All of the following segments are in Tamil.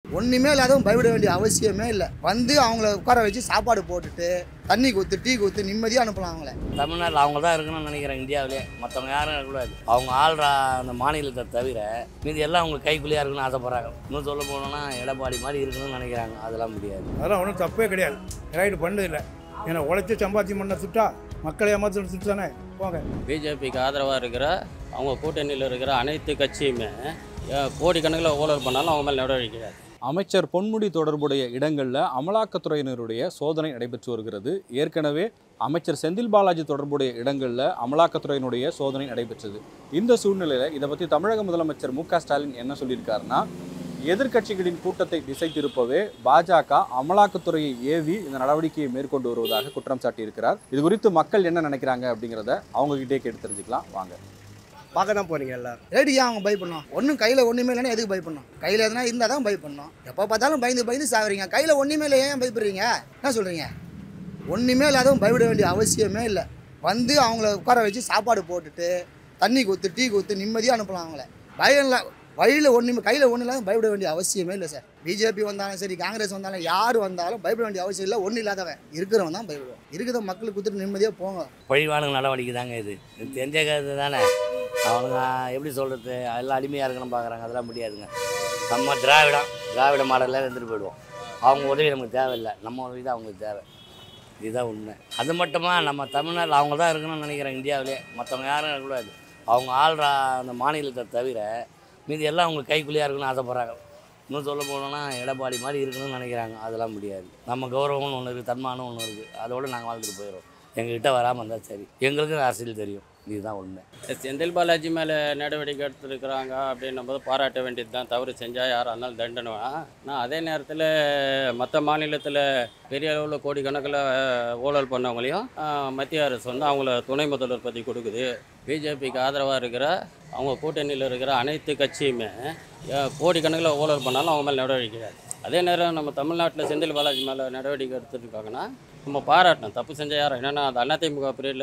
ஒன்றுமே இல்லாதவங்க பயப்பட வேண்டிய அவசியமே இல்லை. வந்து அவங்கள உட்கார வச்சு சாப்பாடு போட்டுட்டு தண்ணி கொடுத்து டீ கொடுத்து நிம்மதியாக அனுப்பலாம். அவங்கள தமிழ்நாட்டில் அவங்க தான் இருக்கணும்னு நினைக்கிறேன். இந்தியாவிலே மற்றவங்க யாரும் இருக்கக்கூடாது. அவங்க ஆள்ற அந்த மாநிலத்தை தவிர மீதி எல்லாம் அவங்க கைக்குள்ளேயே இருக்கணும்னு ஆசைப்பட்றாங்க. இன்னும் சொல்ல போனோன்னா எடப்பாடி மாதிரி இருக்கணும்னு நினைக்கிறாங்க. அதெல்லாம் முடியாது. அதெல்லாம் ஒன்றும் தப்பே கிடையாது. ரைடு பண்ணதில்லை. ஏன்னா உழைச்சி சம்பாத்தியம் பண்ண திட்டா மக்களை ஏமாற்ற திட்டு தானே போங்க. பிஜேபிக்கு ஆதரவாக இருக்கிற அவங்க கூட்டணியில் இருக்கிற அனைத்து கட்சியுமே கோடிக்கணக்கில் ஊழல் பண்ணாலும் அவங்க மேலே நடவடிக்கை கிடையாது. அமைச்சர் பொன்முடி தொடர்புடைய இடங்களில் அமலாக்கத்துறையினருடைய சோதனை நடைபெற்று வருகிறது. ஏற்கனவே அமைச்சர் செந்தில் பாலாஜி தொடர்புடைய இடங்களில் அமலாக்கத்துறையினுடைய சோதனை நடைபெற்றது. இந்த சூழ்நிலையில் இதை பற்றி தமிழக முதலமைச்சர் மு.க.ஸ்டாலின் என்ன சொல்லியிருக்காருன்னா, எதிர்க்கட்சிகளின் கூட்டத்தை திசை திருப்பவே பாஜக அமலாக்கத்துறையை ஏவி இந்த நடவடிக்கையை மேற்கொண்டு வருவதாக குற்றம் சாட்டியிருக்கிறார். இது குறித்து மக்கள் என்ன நினைக்கிறாங்க அப்படிங்கிறத அவங்ககிட்டே கேட்டு தெரிஞ்சுக்கலாம். வாங்க. பார்க்க தான் போகிறீங்க எல்லாரும். ரேடி ஏன் அவங்க பயப்படணும்? ஒன்றும் கையில் ஒன்றுமே இல்லைன்னா எதுக்கு பயப்படணும்? கையில் எதுனா இருந்தால் தான் பயப்படணும். எப்போ பார்த்தாலும் பயந்து சாகுறீங்க. கையில் ஒன்றுமே இல்லை, ஏன் பயப்படுறீங்க? என்ன சொல்கிறீங்க? ஒன்றுமே இல்லாதவங்க பயப்பட வேண்டிய அவசியமே இல்லை. வந்து அவங்கள உட்கார வச்சு சாப்பாடு போட்டுட்டு தண்ணி கொடுத்து டீ கொடுத்து நிம்மதியாக அனுப்பலாம். அவங்கள பயம் இல்லை. வழியில் ஒன்றுமே கையில் ஒன்றும் இல்லாமல் பயப்பட வேண்டிய அவசியமே இல்லை சார். பிஜேபி வந்தாலும் சரி, காங்கிரஸ் வந்தாலும் யார் வந்தாலும் பயப்பட வேண்டிய அவசியம் இல்லை. ஒன்றும் இல்லாதவன் இருக்கிறவன் தான் பயப்படுவான். இருக்கிற மக்களுக்கு கொடுத்துட்டு நிம்மதியாக போங்க. பழிவானுங்க நடவடிக்கை தாங்க இது. தெரிஞ்ச கருத்து தானே. அவனுங்க எப்படி சொல்கிறது, எல்லாம் அடிமையாக இருக்கணும்னு பார்க்குறாங்க. அதெல்லாம் முடியாதுங்க. நம்ம திராவிட மாடலில் இருந்துட்டு போயிடுவோம். அவங்க உதவி நமக்கு தேவையில்லை, நம்ம உதவி தான் அவங்களுக்கு தேவை. இதுதான் உண்மை. அது மட்டுமா நம்ம தமிழ்நாட்டில் அவங்க தான் இருக்கணும்னு நினைக்கிறேன். இந்தியாவிலே மற்றவங்க யாரும் இருக்கக்கூடாது. அவங்க ஆள்ற அந்த மாநிலத்தை தவிர மீதி எல்லாம் அவங்க கைக்குள்ளேயே இருக்கணும்னு ஆசைப்பட்றாங்க. இன்னும் சொல்ல போனோன்னா எடப்பாடி மாதிரி இருக்கணும்னு நினைக்கிறாங்க. அதெல்லாம் முடியாது. நம்ம கௌரவம்னு ஒன்று இருக்குது, தன்மானம் ஒன்று இருக்குது. அதோடு நாங்கள் வாழ்ந்துட்டு போயிடுவோம். எங்ககிட்ட வராமல் இருந்தால் சரி. எங்களுக்கும் அரசியல் தெரியும். இதுதான் உண்மை. செந்தில் பாலாஜி மேலே நடவடிக்கை எடுத்துருக்குறாங்க அப்படின்னும் போது பாராட்ட வேண்டியது தான். தவறு செஞ்சால் யாராக இருந்தாலும் தண்டனை. ஆனால் அதே நேரத்தில் மற்ற மாநிலத்தில் பெரிய அளவில் கோடிக்கணக்கில் ஊழல் பண்ணவங்களையும் மத்திய அரசு வந்து அவங்கள துணை முதல்வர் பதவி கொடுக்குது. பிஜேபிக்கு ஆதரவாக இருக்கிற அவங்க கூட்டணியில் இருக்கிற அனைத்து கட்சியுமே கோடிக்கணக்கில் ஊழல் பண்ணாலும் அவங்க மேலே நடவடிக்கை கிடையாது. அதே நேரம் நம்ம தமிழ்நாட்டில் செந்தில் பாலாஜி மேலே நடவடிக்கை எடுத்துருக்காங்கன்னா நம்ம பாராட்டணும். தப்பு செஞ்ச யாரும் என்னென்னா அது அதிமுக பீரியடில்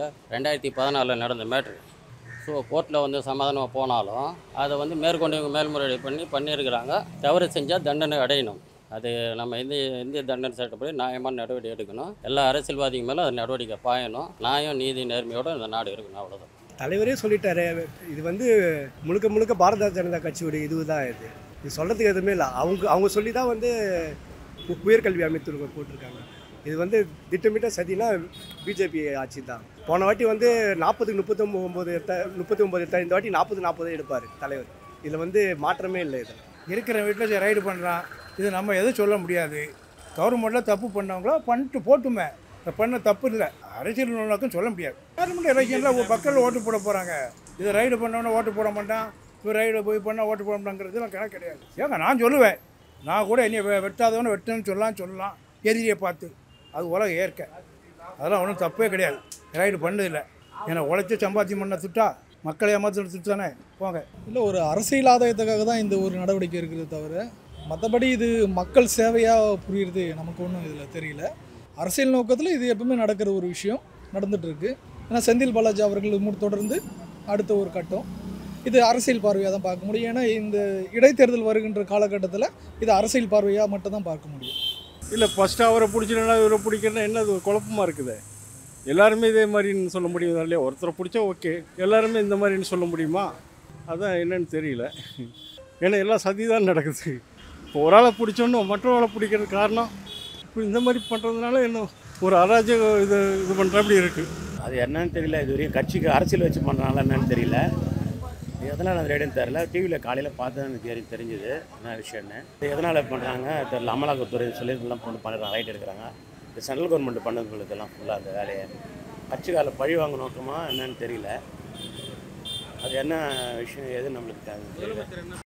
2014 நடந்த மேட்ரு. ஸோ கோர்ட்டில் வந்து சமாதானமாக போனாலும் அதை வந்து மேற்கொண்டு இவங்க மேல்முறையீடு பண்ணியிருக்கிறாங்க. தவறு செஞ்சால் தண்டனை அடையணும். அது நம்ம இந்திய தண்டனை சட்டப்படி நியாயமான நடவடிக்கை எடுக்கணும். எல்லா அரசியல்வாதிகள் மேலே அது நடவடிக்கை பாயணும். நியாயம் நீதி நேர்மையோடு இந்த நாடு இருக்கணும். அவ்வளோதான். தலைவரே சொல்லிட்டாரு. இது வந்து முழுக்க பாரதிய ஜனதா கட்சியுடைய இது தான். இது சொல்கிறதுக்கு எதுவுமே இல்லை. அவங்க சொல்லி தான் வந்து உயர்கல்வி அமைத்து போட்டிருக்காங்க. இது வந்து திட்டமிட்ட சதினா பிஜேபி ஆட்சி தான். போன வாட்டி வந்து 40க்கு 39 எடுத்தார். இந்த வாட்டி 40 எடுப்பார் தலைவர். இதில் வந்து மாற்றமே இல்லை. இதில் இருக்கிற வீட்டில் ரைடு பண்ணுறான். இது நம்ம எதுவும் சொல்ல முடியாது. கவர்மெண்ட்டில் தப்பு பண்ணவங்களோ பண்ணிட்டு போட்டுமே. பண்ண தப்பு இல்லை. அரசியல் நோக்கம் சொல்ல முடியாது. கவர்மெண்ட் எலெக்ஷனில் மக்கள் ஓட்டு போட போகிறாங்க. இதை ரைடு பண்ணோன்னா ஓட்டு போட மாட்டான். இப்போ ரைடு போய் பண்ணால் ஓட்டு போட மாட்டாங்கிறதுலாம் கணக்கு கிடையாது. ஏங்க நான் சொல்லுவேன். நான் கூட என்னை வெட்டாதவனு வெட்டணும்னு சொல்லலாம் எதிரியை பார்த்து. அது உலக ஏற்க. அதெல்லாம் ஒன்றும் தப்பே கிடையாது. ரைடு பண்ணதில்லை. ஏன்னா உழைச்சி சம்பாத்தியம் பண்ண திட்டா மக்களை ஏமாற்ற திட்டு தானே போங்க. இல்லை, ஒரு அரசியல் ஆதாயத்துக்காக தான் இந்த ஒரு நடவடிக்கை இருக்கிறது தவிர மற்றபடி இது மக்கள் சேவையாக புரியுறது நமக்கு ஒன்றும் இதில் தெரியல. அரசியல் நோக்கத்தில் இது எப்பவுமே நடக்கிற ஒரு விஷயம் நடந்துகிட்ருக்கு. ஏன்னா செந்தில் பாலாஜி அவர்கள் தொடர்ந்து அடுத்த ஒரு கட்டம் இது அரசியல் பார்வையாக தான் பார்க்க முடியும். ஏன்னா இந்த இடைத்தேர்தல் வருகின்ற காலகட்டத்தில் இது அரசியல் பார்வையாக மட்டும் தான் பார்க்க முடியும். இல்லை, ஃபஸ்ட்டு அவரை பிடிச்சினா இவரை பிடிக்கிறனா என்ன அது குழப்பமாக இருக்குது. எல்லாருமே இதே மாதிரின்னு சொல்ல முடியுமா? இல்லையா, ஒருத்தரை பிடிச்சா ஓகே, எல்லாருமே இந்த மாதிரின்னு சொல்ல முடியுமா? அதான் என்னன்னு தெரியல. ஏன்னா எல்லாம் சதி தான் நடக்குது. இப்போ ஒரு ஆளை பிடிச்சோன்னு மற்றவரை பிடிக்கிறது காரணம் இப்போ இந்த மாதிரி பண்ணுறதுனால என்ன ஒரு அராஜக இது பண்ணுறப்படி இருக்குது. அது என்னன்னு தெரியல. இது வரையும் கட்சிக்கு அரசியல் வச்சு பண்ணுறாங்களா என்னன்னு தெரியல. எதனால் அது ரேடுன்னு தெரில. டிவியில் காலையில் பார்த்து எனக்கு தெரிஞ்சுது என்ன விஷயம்னு. எதனால் பண்ணுறாங்க தெரில. அமலாக்கத்துறை சொல்லிலாம் போட்டு பண்ணுறாங்க, ரைட் எடுக்கிறாங்க. இந்த சென்ட்ரல் கவர்மெண்ட் பண்ணது இதெல்லாம் ஃபுல்லாக அந்த வேலையை கட்சிக்காரில் பழி வாங்க நோக்கமாக என்னன்னு தெரியல. அது என்ன விஷயம் எது நம்மளுக்கு தெரியல.